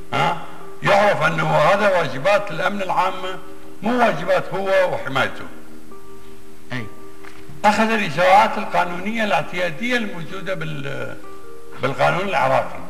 يعرف انه هذا واجبات الامن العامه، مو واجبات هو وحمايته. اي اخذ الاجراءات القانونيه الاعتياديه الموجوده بالقانون العراقي.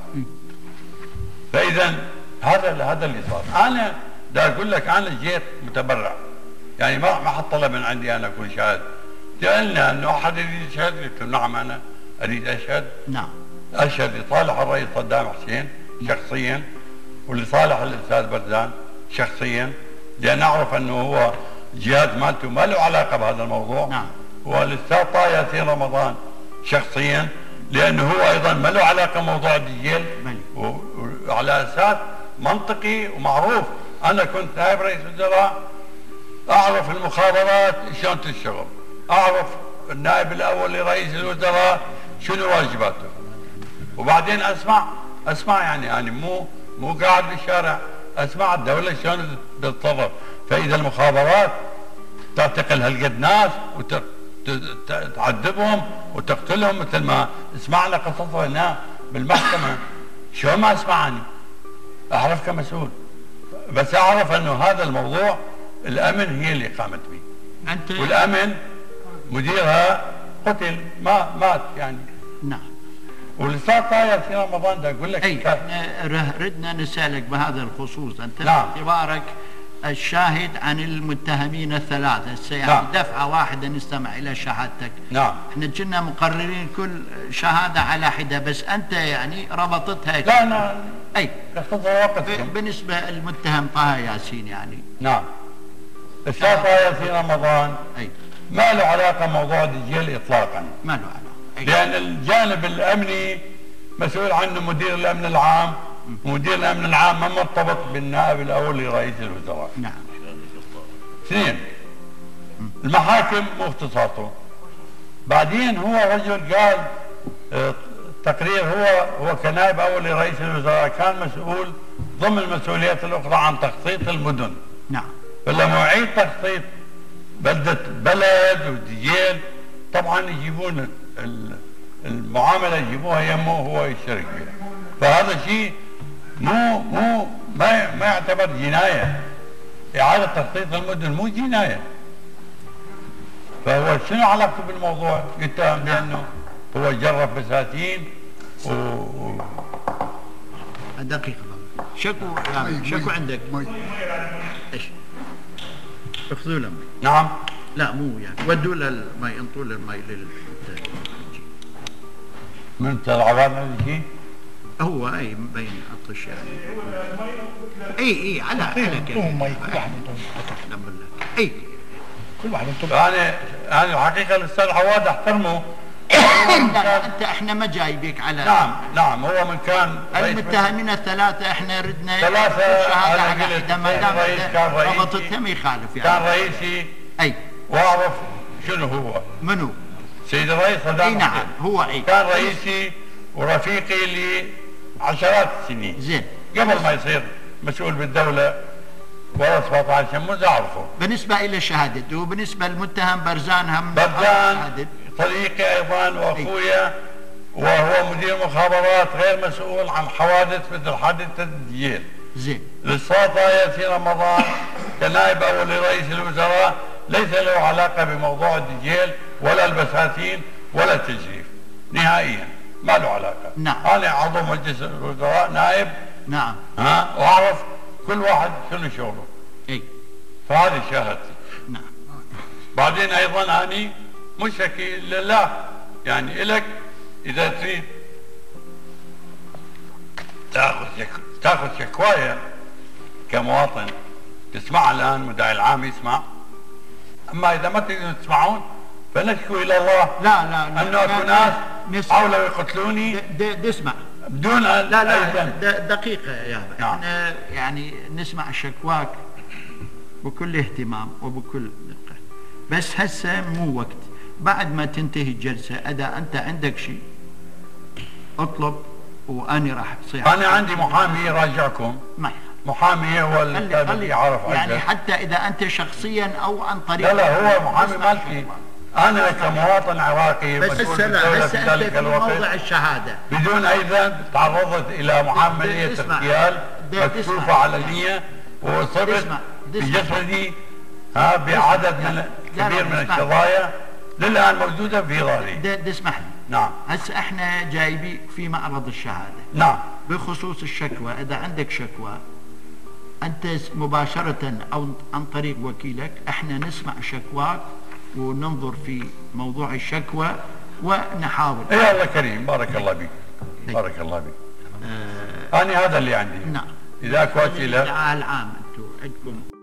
فاذا هذا اللي صار. انا دا اقول لك انا جيت متبرع، يعني ما حد طلب من عندي انا اكون شاهد. سالنا انه احد يريد يشهد، قلت له نعم انا اريد اشهد. نعم. اشهد لصالح الرئيس صدام حسين شخصيا، ولصالح الاستاذ برزان شخصيا، لان اعرف انه هو جهاز مالته ما له علاقه بهذا الموضوع. نعم. والاستاذ طه ياسين رمضان شخصيا، لانه هو ايضا ما له علاقه بموضوع الدجيل، وعلى اساس منطقي ومعروف. انا كنت نائب رئيس وزراء، اعرف المخابرات شلون تشتغل، اعرف النائب الاول لرئيس الوزراء شنو واجباته، وبعدين اسمع يعني انا مو قاعد بالشارع، اسمع الدوله شلون تتصرف. فاذا المخابرات تعتقل هالقد ناس وتعذبهم وتقتلهم مثل ما سمعنا قصصه هنا بالمحكمه، شلون ما اسمعني؟ اعرف كمسؤول، بس اعرف انه هذا الموضوع الامن هي اللي قامت به. انت والامن مديرها قتل، مات يعني. نعم. والاستاذ طه ياسين رمضان ده اقول لك احنا ردنا نسالك بهذا الخصوص، انت نعم. باعتبارك الشاهد عن المتهمين الثلاثه، يعني نعم. دفعه واحده نستمع الى شهادتك. نعم. احنا كنا مقررين كل شهاده على حده، بس انت يعني ربطتها. لا انا اي اختصر وقت. بالنسبه المتهم طه ياسين يعني. نعم. الاستاذ طه ياسين رمضان اي ما له علاقه بموضوع الدجيل اطلاقا. ما له علاقه. لان الجانب الامني مسؤول عنه مدير الامن العام، ومدير الامن العام ما مرتبط بالنائب الاول لرئيس الوزراء. نعم. اثنين، المحاكم مو اختصاصه. بعدين هو رجل قال تقرير، هو كنائب اول لرئيس الوزراء كان مسؤول ضمن المسؤوليات الاخرى عن تخطيط المدن. نعم. فلما يعيد تخطيط بلد ودجيل طبعا يجيبون المعامله يجيبوها يمه وهو يشترك فيها. فهذا شيء ما يعتبر جنايه. اعاده تخطيط المدن مو جنايه. فهو شنو علاقته بالموضوع؟ يتهم بانه هو جرب بساتين دقيقه شكو عندك ايش؟ اخذوا له مي. نعم. لا مو يعني ودوا له المي، انطوا له المي من العباد هذا شيء؟ هو اي مبين عطش يعني. اي على كيف مي كل واحد اي كل واحد انا الحقيقه الاستاذ عواد احترمه. انت احنا ما جايبك على. نعم هو من كان المتهمين الثلاثه احنا ردنا ثلاثه شهاده على حده، ما دام ربطتها ما يخالف يعني. كان رئيسي. اي واعرف شنو هو. منو؟ سيد الرئيس صدام حسين. نعم هو كان رئيسي ورفيقي لعشرات السنين. زين. قبل ما يصير مسؤول بالدوله ورا 17 شموز اعرفه. بالنسبه الى شهادته، وبالنسبه للمتهم برزان هم برزان صديقي ايضا واخويا، وهو مدير مخابرات غير مسؤول عن حوادث مثل حادثه الدجيل. زين. الاستاذ طه ياسين رمضان كنائب اول لرئيس الوزراء ليس له علاقه بموضوع الدجيل ولا البساتين ولا التجريف نهائيا، ما له علاقه. نعم. انا عضو مجلس الوزراء نائب. نعم. واعرف كل واحد شنو شغله. اي. فهذه شهادتي. نعم. بعدين ايضا اني مشتكي لله، يعني الك اذا تريد تاخذ شكوايا كمواطن تسمع الان، مدعي العام يسمع. اما اذا ما تريدون تسمعون فنشكو الى الله. لا انه اكو ناس حاولوا يقتلوني. اسمع بدون ان لا دقيقه يا احنا يعني نسمع شكواك بكل اهتمام وبكل دقه، بس هسه مو وقت. بعد ما تنتهي الجلسه اذا انت عندك شيء اطلب واني راح اصيح. انا عندي محامي يراجعكم. محامي هو اللي يعرف يعني حتى اذا انت شخصيا او عن طريق. لا هو محامي مالتي. انا كمواطن عراقي بس هسه انت في موضع الشهاده بدون ايضا تعرضت الى معامله اغتيال مكشوفة علنية وصبت بجسدي بعدد كبير من الشظايا للآن موجودة في ظهري. تسمح لي. نعم. هسه احنا جايبين في معرض الشهادة. نعم. بخصوص الشكوى، إذا عندك شكوى أنت مباشرة أو عن طريق وكيلك احنا نسمع شكواك وننظر في موضوع الشكوى ونحاول. يا الله كريم، بارك الله بك. بارك الله بك. أنا هذا اللي عندي. نعم. إذا أكو أسئلة. العام أنتم عندكم